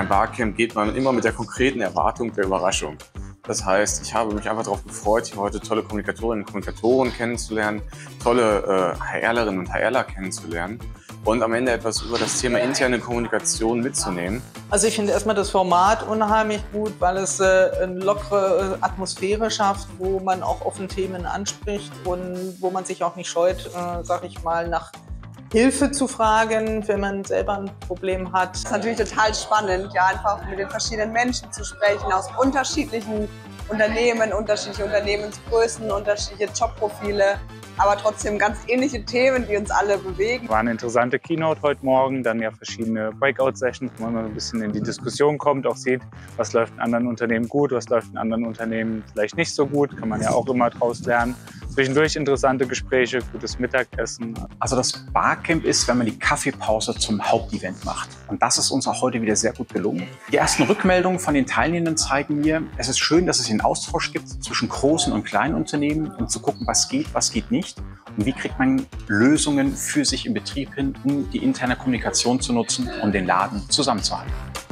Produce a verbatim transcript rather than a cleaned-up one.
ein Barcamp geht man immer mit der konkreten Erwartung der Überraschung. Das heißt, ich habe mich einfach darauf gefreut, hier heute tolle Kommunikatorinnen und Kommunikatoren kennenzulernen, tolle äh, HRlerinnen und HRler kennenzulernen und am Ende etwas über das Thema interne Kommunikation mitzunehmen. Also ich finde erstmal das Format unheimlich gut, weil es äh, eine lockere Atmosphäre schafft, wo man auch offen Themen anspricht und wo man sich auch nicht scheut, äh, sag ich mal, nach Hilfe zu fragen, wenn man selber ein Problem hat. Das ist natürlich total spannend, ja, einfach mit den verschiedenen Menschen zu sprechen, aus unterschiedlichen Unternehmen, unterschiedliche Unternehmensgrößen, unterschiedliche Jobprofile, aber trotzdem ganz ähnliche Themen, die uns alle bewegen. War eine interessante Keynote heute Morgen, dann ja verschiedene Breakout-Sessions, wo man ein bisschen in die Diskussion kommt, auch sieht, was läuft in anderen Unternehmen gut, was läuft in anderen Unternehmen vielleicht nicht so gut, kann man ja auch immer draus lernen. Zwischendurch interessante Gespräche, gutes Mittagessen. Also das Barcamp ist, wenn man die Kaffeepause zum Hauptevent macht. Und das ist uns auch heute wieder sehr gut gelungen. Die ersten Rückmeldungen von den Teilnehmenden zeigen mir, es ist schön, dass es einen Austausch gibt zwischen großen und kleinen Unternehmen, um zu gucken, was geht, was geht nicht. Und wie kriegt man Lösungen für sich im Betrieb hin, um die interne Kommunikation zu nutzen und den Laden zusammenzuhalten.